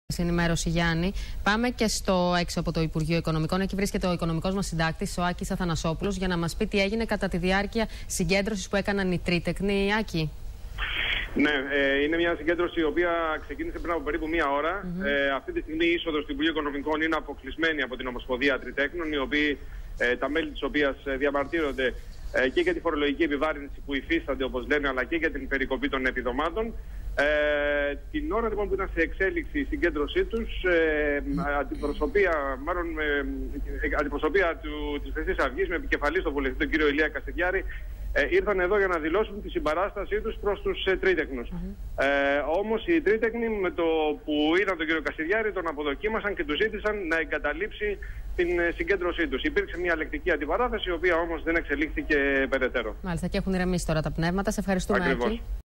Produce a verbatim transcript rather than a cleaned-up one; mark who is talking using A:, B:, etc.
A: Ενημέρωση, Γιάννη. Πάμε και στο έξω από το Υπουργείο Οικονομικών. Εκεί βρίσκεται ο οικονομικός μας συντάκτης, ο Άκης Αθανασόπουλος, για να μας πει τι έγινε κατά τη διάρκεια συγκέντρωσης που έκαναν οι τρίτεκνοι. Άκη.
B: Ναι, ε, είναι μια συγκέντρωση η οποία ξεκίνησε πριν από περίπου μία ώρα. Mm-hmm. ε, αυτή τη στιγμή η είσοδος του Υπουργείου Οικονομικών είναι αποκλεισμένη από την Ομοσπονδία Τριτέκνων, οι οποίοι, ε, τα μέλη της οποίας διαμαρτύρονται ε, και για τη φορολογική επιβάρυνση που υφίστανται, όπως λένε, αλλά και για την περικοπή των επιδομάτων. Ε, την ώρα λοιπόν που ήταν σε εξέλιξη η συγκέντρωσή τους, ε, αντιπροσωπεία, μάλλον, ε, αντιπροσωπεία του, της Χρυσής Αυγής με επικεφαλής τον βουλευτή τον κύριο Ηλία Κασιδιάρη, ε, ήρθαν εδώ για να δηλώσουν τη συμπαράστασή τους προς τους ε, τρίτεκνους. Mm-hmm. ε, όμως οι τρίτεκνοι με το που είδαν τον κύριο Κασιδιάρη τον αποδοκίμασαν και του ζήτησαν να εγκαταλείψει την ε, συγκέντρωσή τους. Υπήρξε μια λεκτική αντιπαράθεση, η οποία όμως δεν εξελίχθηκε περαιτέρω.
A: Μάλιστα, και έχουν ηρεμήσει τώρα τα πνεύματα. Σε ευχαριστούμε, Άκη.